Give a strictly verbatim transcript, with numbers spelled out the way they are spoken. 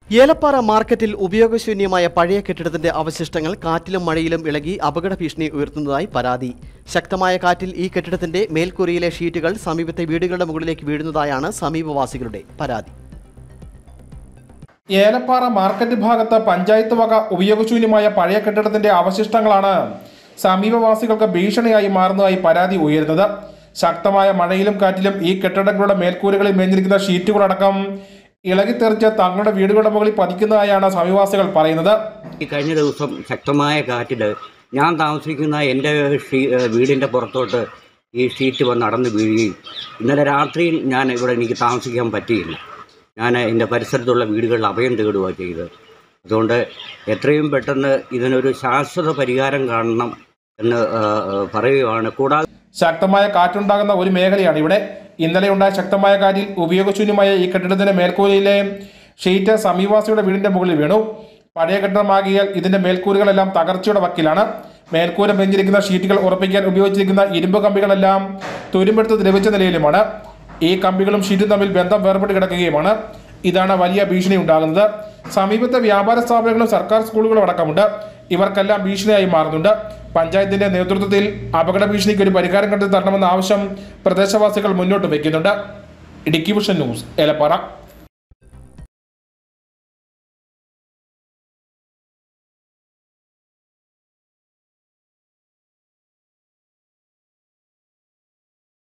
ഏലപ്പാറ മാർക്കറ്റിൽ ഉപയോഗശൂന്യമായ പഴയ കെട്ടിടത്തിന്റെ അവശിഷ്ടങ്ങൾ കാറ്റിലും മഴയിലും ഇളകി അപകട ഭീഷണി ഉയർത്തുന്നതായി പരാതി. ശക്തമായ കാറ്റിൽ ഈ കെട്ടിടത്തിന്റെ മേൽക്കൂരയിലെ ഷീറ്റുകൾ സമീപത്തെ വീടുകളുടെ മുകളിലേക്ക് വീഴുന്നതായാണ് സമീപവാസികളുടെ പരാതി. ഏലപ്പാറ മാർക്കറ്റ് ഭാഗത്ത് പഞ്ചായത്ത് വക ഉപയോഗശൂന്യമായ പഴയ കെട്ടിടത്തിന്റെ അവശിഷ്ടങ്ങളാണ് സമീപവാസികൾക്ക് ഭീഷണിയായി മാറുന്നതായി പരാതി ഉയരുന്നത്. ശക്തമായ മഴയിലും കാറ്റിലും ഈ കെട്ടിടങ്ങളുടെ മേൽക്കൂരകളിൽ മേഞ്ഞിരിക്കുന്ന ഷീറ്റുകളടക്കം ഇളകിത്തെറിച്ച് തങ്ങളുടെ വീടുകളുടെ മുകളിൽ പതിക്കുന്നതായാണ് സമീപവാസികൾ പറയുന്നത്. ഈ കഴിഞ്ഞ ദിവസം ശക്തമായ കാറ്റിൽ ഞാൻ താമസിക്കുന്ന എൻ്റെ വീടിൻ്റെ പുറത്തോട്ട് ഈ ഷീറ്റ് വന്ന് നടന്ന് വീഴുകയും ഇന്നലെ രാത്രിയിൽ ഞാൻ ഇവിടെ എനിക്ക് താമസിക്കാൻ പറ്റിയില്ല. ഞാൻ എൻ്റെ പരിസരത്തുള്ള വീടുകളിൽ അഭയം തേടുകയാണ് ചെയ്തത്. അതുകൊണ്ട് എത്രയും പെട്ടെന്ന് ഇതിനൊരു ശാശ്വത പരിഹാരം കാണണം എന്ന് പറയുകയാണ്. കൂടാതെ ശക്തമായ കാറ്റുണ്ടാകുന്ന ഒരു മേഖലയാണ് ഇവിടെ. ഇന്നലെ ഉണ്ടായ ശക്തമായ കാറ്റിൽ ഉപയോഗശൂന്യമായ ഈ കെട്ടിടത്തിന്റെ മേൽക്കൂരയിലെ ഷീറ്റ് സമീപവാസിയുടെ വീടിന്റെ മുകളിൽ വീണു. പഴയ കെട്ടിടമാകിയാൽ ഇതിന്റെ മേൽക്കൂരകളെല്ലാം തകർച്ചയുടെ വക്കിലാണ്. മേൽക്കൂര മെഞ്ചിരിക്കുന്ന ഷീറ്റുകൾ ഉറപ്പിക്കാൻ ഉപയോഗിച്ചിരിക്കുന്ന ഇരുമ്പ് കമ്പികളെല്ലാം തുരുമ്പെടുത്ത് ദ്രവിച്ച നിലയിലുമാണ്. ഈ കമ്പികളും ഷീറ്റും തമ്മിൽ ബന്ധം വേർപെട്ട് കിടക്കുകയുമാണ്. ഇതാണ് വലിയ ഭീഷണി ഉണ്ടാകുന്നത്. സമീപത്തെ വ്യാപാര സ്ഥാപനങ്ങളും സർക്കാർ സ്കൂളുകളും അടക്കമുണ്ട്. ഇവർക്കെല്ലാം ഭീഷണിയായി മാറുന്നുണ്ട്. പഞ്ചായത്തിന്റെ നേതൃത്വത്തിൽ അപകട ഭീഷണിക്ക് ഒരു പരിഹാരം കണ്ടെത്തി തരണമെന്ന ആവശ്യം പ്രദേശവാസികൾ മുന്നോട്ട് വയ്ക്കുന്നുണ്ട്. Idukki vision news, Elappara.